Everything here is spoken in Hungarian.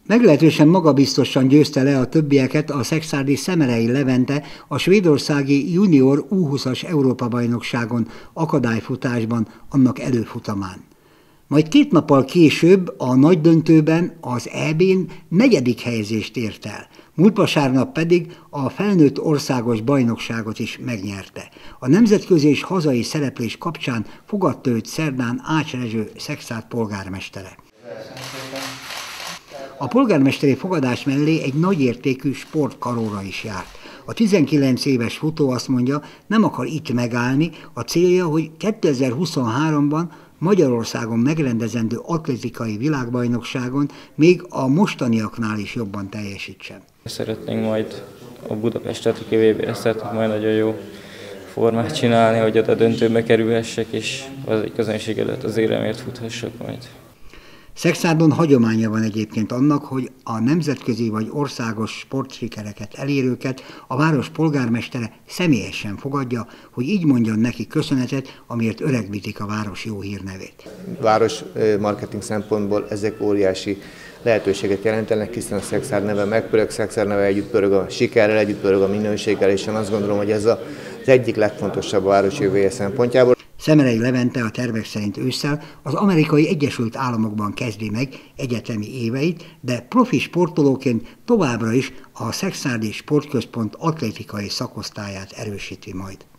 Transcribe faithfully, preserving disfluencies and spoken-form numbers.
Meglehetősen magabiztosan győzte le a többieket a szekszárdi Szemerei Levente a svédországi junior U húszas Európa-bajnokságon akadályfutásban annak előfutamán. Majd két nappal később a nagydöntőben az é bén negyedik helyezést ért el, múlt vasárnap pedig a felnőtt országos bajnokságot is megnyerte. A nemzetközi és hazai szereplés kapcsán fogadta őt szerdán Ács Rezső Szekszárd polgármestere. A polgármesteri fogadás mellé egy nagyértékű sportkaróra is járt. A tizenkilenc éves futó azt mondja, nem akar itt megállni, a célja, hogy kétezer-huszonháromban Magyarországon megrendezendő atlétikai világbajnokságon még a mostaniaknál is jobban teljesítsen. Szeretnénk majd a Budapest Atlétikai vé bére szeretnénk majd nagyon jó formát csinálni, hogy oda döntőbe kerülhessek, és az egy közönség előtt az éremért futhassak majd. Szekszárdon hagyománya van egyébként annak, hogy a nemzetközi vagy országos sportsikereket elérőket a város polgármestere személyesen fogadja, hogy így mondjon neki köszönetet, amiért öregbítik a város jó hírnevét. Város marketing szempontból ezek óriási lehetőséget jelentenek, hiszen a Szekszárd neve megpörög, Szekszárd neve együtt pörög a sikerrel, együtt pörög a minőséggel, és én azt gondolom, hogy ez az egyik legfontosabb a város jövője szempontjából. Szemerei Levente a tervek szerint ősszel az Amerikai Egyesült Államokban kezdi meg egyetemi éveit, de profi sportolóként továbbra is a Szekszárdi Sportközpont atlétikai szakosztályát erősíti majd.